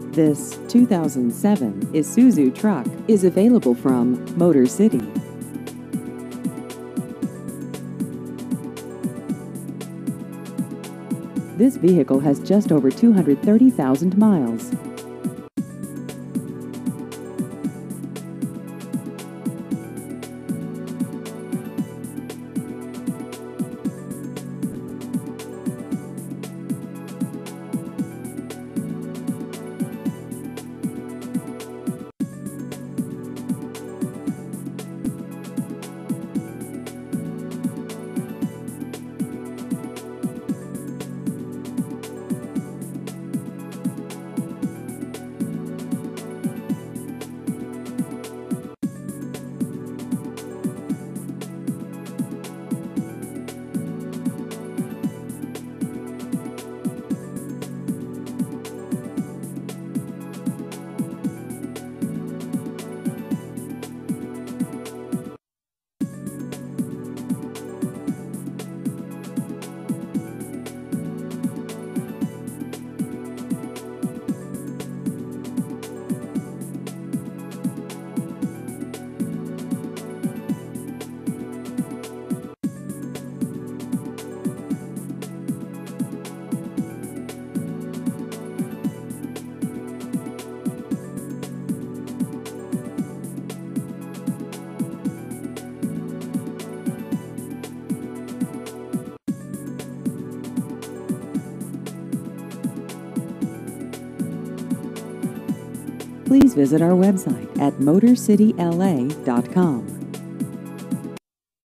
This 2007 Isuzu truck is available from Motor City. This vehicle has just over 230,000 miles. Please visit our website at motorcityla.com.